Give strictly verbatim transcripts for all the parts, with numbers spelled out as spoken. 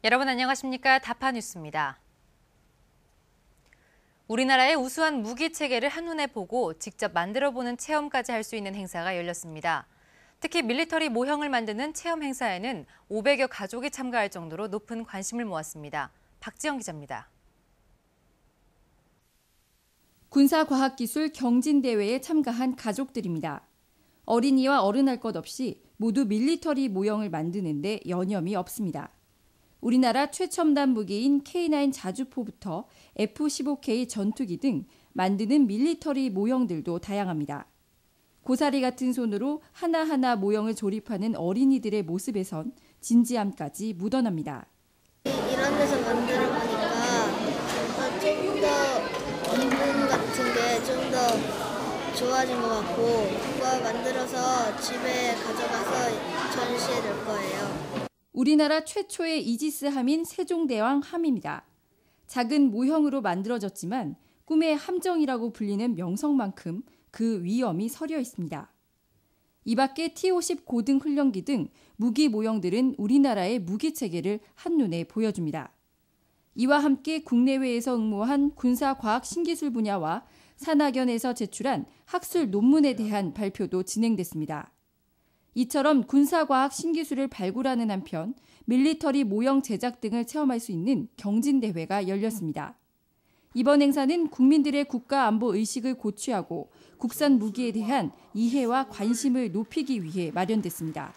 여러분 안녕하십니까? 다파뉴스입니다. 우리나라의 우수한 무기 체계를 한눈에 보고 직접 만들어보는 체험까지 할 수 있는 행사가 열렸습니다. 특히 밀리터리 모형을 만드는 체험 행사에는 오백여 가족이 참가할 정도로 높은 관심을 모았습니다. 박지영 기자입니다. 군사과학기술 경진대회에 참가한 가족들입니다. 어린이와 어른 할 것 없이 모두 밀리터리 모형을 만드는데 여념이 없습니다. 우리나라 최첨단 무기인 케이 나인 자주포부터 에프 십오 케이 전투기 등 만드는 밀리터리 모형들도 다양합니다. 고사리 같은 손으로 하나하나 모형을 조립하는 어린이들의 모습에선 진지함까지 묻어납니다. 이런 데서 만들어 보니까 좀 더 기분 같은 게 좀 더 좋아진 것 같고 그거 만들어서 집에 가져가서 전시해 놓을 거예요. 우리나라 최초의 이지스 함인 세종대왕 함입니다. 작은 모형으로 만들어졌지만 꿈의 함정이라고 불리는 명성만큼 그 위엄이 서려 있습니다. 이 밖에 티 오십 고등 훈련기 등 무기 모형들은 우리나라의 무기 체계를 한눈에 보여줍니다. 이와 함께 국내외에서 응모한 군사과학 신기술 분야와 산학연에서 제출한 학술 논문에 대한 발표도 진행됐습니다. 이처럼 군사과학 신기술을 발굴하는 한편 밀리터리 모형 제작 등을 체험할 수 있는 경진대회가 열렸습니다. 이번 행사는 국민들의 국가안보 의식을 고취하고 국산 무기에 대한 이해와 관심을 높이기 위해 마련됐습니다.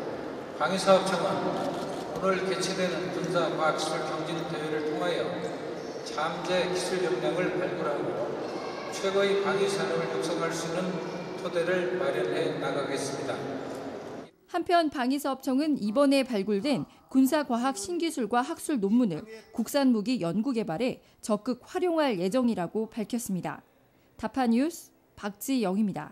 방위사업청은 오늘 개최되는 군사과학기술 경진대회를 통하여 잠재 기술 역량을 발굴하고 최고의 방위산업을 육성할 수 있는 토대를 마련해 나가겠습니다. 한편 방위사업청은 이번에 발굴된 군사과학 신기술과 학술 논문을 국산 무기 연구 개발에 적극 활용할 예정이라고 밝혔습니다. 다파뉴스 박지영입니다.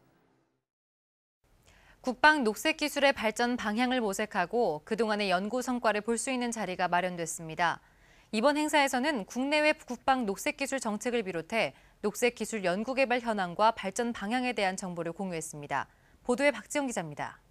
국방 녹색 기술의 발전 방향을 모색하고 그동안의 연구 성과를 볼 수 있는 자리가 마련됐습니다. 이번 행사에서는 국내외 국방 녹색 기술 정책을 비롯해 녹색 기술 연구 개발 현황과 발전 방향에 대한 정보를 공유했습니다. 보도에 박지영 기자입니다.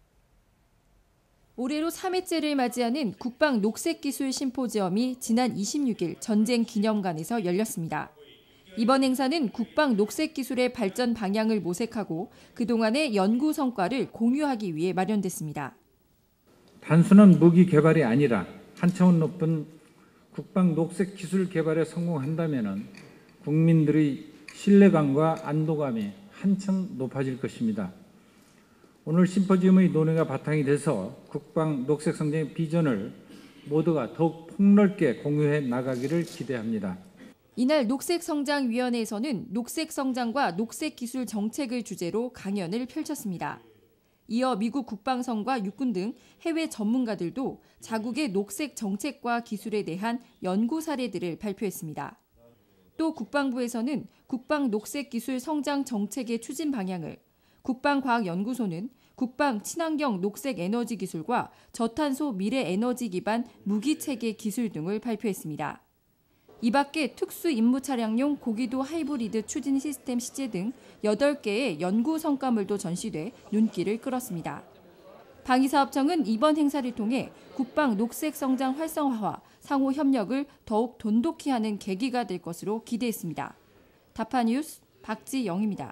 올해로 삼 회째를 맞이하는 국방 녹색기술 심포지엄이 지난 이십육 일 전쟁기념관에서 열렸습니다. 이번 행사는 국방 녹색기술의 발전 방향을 모색하고 그동안의 연구 성과를 공유하기 위해 마련됐습니다. 단순한 무기 개발이 아니라 한 차원 높은 국방 녹색기술 개발에 성공한다면 국민들의 신뢰감과 안도감이 한층 높아질 것입니다. 오늘 심포지엄의 논의가 바탕이 돼서 국방 녹색 성장의 비전을 모두가 더욱 폭넓게 공유해 나가기를 기대합니다. 이날 녹색성장위원회에서는 녹색성장과 녹색기술 정책을 주제로 강연을 펼쳤습니다. 이어 미국 국방성과 육군 등 해외 전문가들도 자국의 녹색 정책과 기술에 대한 연구 사례들을 발표했습니다. 또 국방부에서는 국방 녹색기술 성장 정책의 추진 방향을, 국방과학연구소는 국방 친환경 녹색 에너지 기술과 저탄소 미래 에너지 기반 무기체계 기술 등을 발표했습니다. 이 밖에 특수 임무 차량용 고기도 하이브리드 추진 시스템 시제 등 여덟 개의 연구 성과물도 전시돼 눈길을 끌었습니다. 방위사업청은 이번 행사를 통해 국방 녹색 성장 활성화와 상호 협력을 더욱 돈독히 하는 계기가 될 것으로 기대했습니다. 다파뉴스 박지영입니다.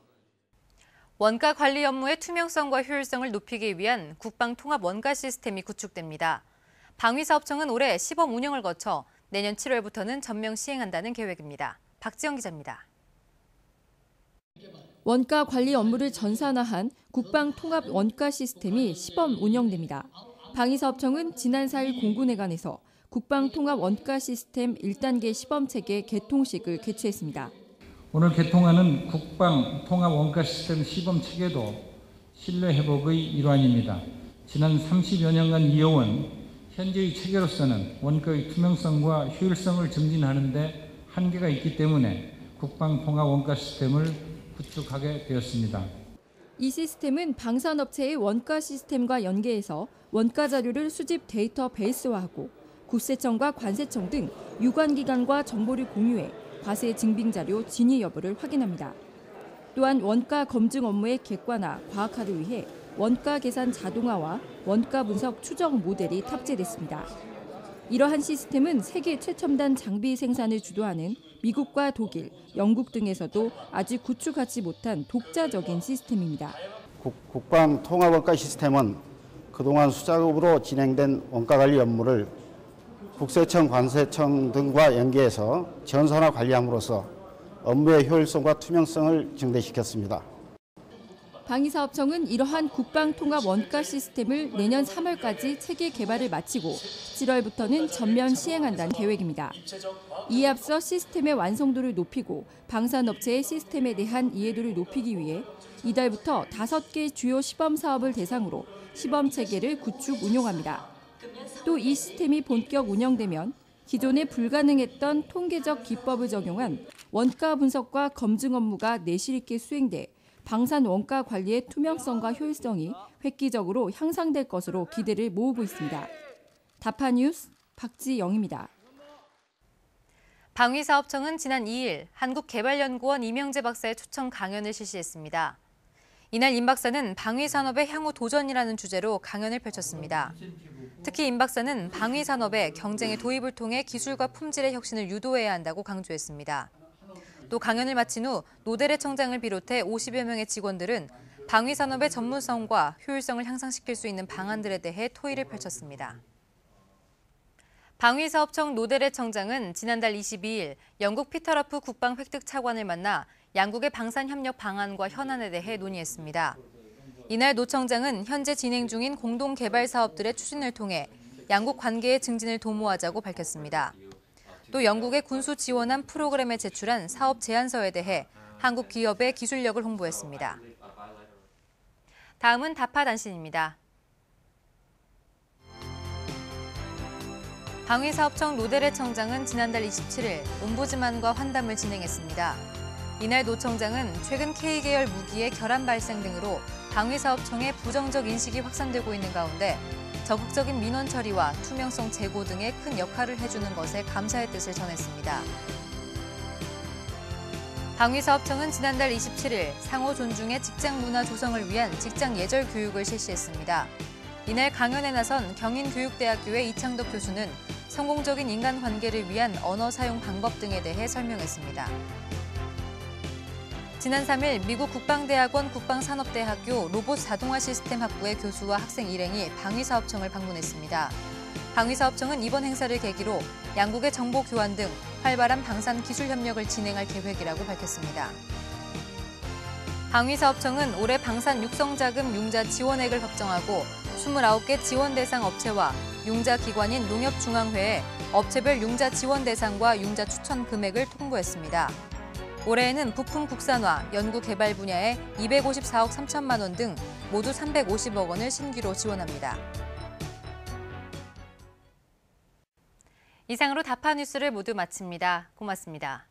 원가 관리 업무의 투명성과 효율성을 높이기 위한 국방 통합 원가 시스템이 구축됩니다. 방위사업청은 올해 시범 운영을 거쳐 내년 칠월부터는 전면 시행한다는 계획입니다. 박지영 기자입니다. 원가 관리 업무를 전산화한 국방 통합 원가 시스템이 시범 운영됩니다. 방위사업청은 지난 사 일 공군회관에서 국방 통합 원가 시스템 일 단계 시범 체계 개통식을 개최했습니다. 오늘 개통하는 국방 통합 원가 시스템 시범 체계도 신뢰 회복의 일환입니다. 지난 삼십여 년간 이어온 현재의 체계로서는 원가의 투명성과 효율성을 증진하는 데 한계가 있기 때문에 국방 통합 원가 시스템을 구축하게 되었습니다. 이 시스템은 방산업체의 원가 시스템과 연계해서 원가 자료를 수집 데이터 베이스화하고 국세청과 관세청 등 유관기관과 정보를 공유해 과세 증빙 자료 진위 여부를 확인합니다. 또한 원가 검증 업무의 객관화, 과학화를 위해 원가 계산 자동화와 원가 분석 추적 모델이 탑재됐습니다. 이러한 시스템은 세계 최첨단 장비 생산을 주도하는 미국과 독일, 영국 등에서도 아직 구축하지 못한 독자적인 시스템입니다. 국방 통합 원가 시스템은 그동안 수작업으로 진행된 원가 관리 업무를 국세청, 관세청 등과 연계해서 전산화 관리함으로써 업무의 효율성과 투명성을 증대시켰습니다. 방위사업청은 이러한 국방통합 원가 시스템을 내년 삼월까지 체계 개발을 마치고 칠월부터는 전면 시행한다는 계획입니다. 이에 앞서 시스템의 완성도를 높이고 방산업체의 시스템에 대한 이해도를 높이기 위해 이달부터 다섯 개 주요 시범 사업을 대상으로 시범 체계를 구축 운용합니다. 또 이 시스템이 본격 운영되면 기존에 불가능했던 통계적 기법을 적용한 원가 분석과 검증 업무가 내실 있게 수행돼 방산 원가 관리의 투명성과 효율성이 획기적으로 향상될 것으로 기대를 모으고 있습니다. 다파뉴스 박지영입니다. 방위사업청은 지난 이 일 한국개발연구원 이명재 박사의 초청 강연을 실시했습니다. 이날 임 박사는 방위산업의 향후 도전이라는 주제로 강연을 펼쳤습니다. 특히 임 박사는 방위산업의 경쟁의 도입을 통해 기술과 품질의 혁신을 유도해야 한다고 강조했습니다. 또 강연을 마친 후 노데레 청장을 비롯해 오십여 명의 직원들은 방위산업의 전문성과 효율성을 향상시킬 수 있는 방안들에 대해 토의를 펼쳤습니다. 방위사업청 노데레 청장은 지난달 이십이 일 영국 피터러프 국방획득차관을 만나 양국의 방산협력 방안과 현안에 대해 논의했습니다. 이날 노 청장은 현재 진행 중인 공동개발 사업들의 추진을 통해 양국 관계의 증진을 도모하자고 밝혔습니다. 또 영국의 군수 지원한 프로그램에 제출한 사업 제안서에 대해 한국 기업의 기술력을 홍보했습니다. 다음은 다파 단신입니다. 방위사업청 노데레 청장은 지난달 이십칠 일 옴부즈만과 환담을 진행했습니다. 이날 노 청장은 최근 K계열 무기의 결함 발생 등으로 방위사업청의 부정적 인식이 확산되고 있는 가운데 적극적인 민원 처리와 투명성 제고 등의 큰 역할을 해주는 것에 감사의 뜻을 전했습니다. 방위사업청은 지난달 이십칠 일 상호 존중의 직장 문화 조성을 위한 직장 예절 교육을 실시했습니다. 이날 강연에 나선 경인교육대학교의 이창덕 교수는 성공적인 인간관계를 위한 언어 사용 방법 등에 대해 설명했습니다. 지난 삼 일 미국 국방대학원 국방산업대학교 로봇 자동화 시스템 학부의 교수와 학생 일행이 방위사업청을 방문했습니다. 방위사업청은 이번 행사를 계기로 양국의 정보 교환 등 활발한 방산 기술 협력을 진행할 계획이라고 밝혔습니다. 방위사업청은 올해 방산 육성자금 융자 지원액을 확정하고 이십구 개 지원 대상 업체와 융자 기관인 농협중앙회에 업체별 융자 지원 대상과 융자 추천 금액을 통보했습니다. 올해에는 부품 국산화, 연구 개발 분야에 이백오십사억 삼천만 원 등 모두 삼백오십억 원을 신규로 지원합니다. 이상으로 다파 뉴스를 모두 마칩니다. 고맙습니다.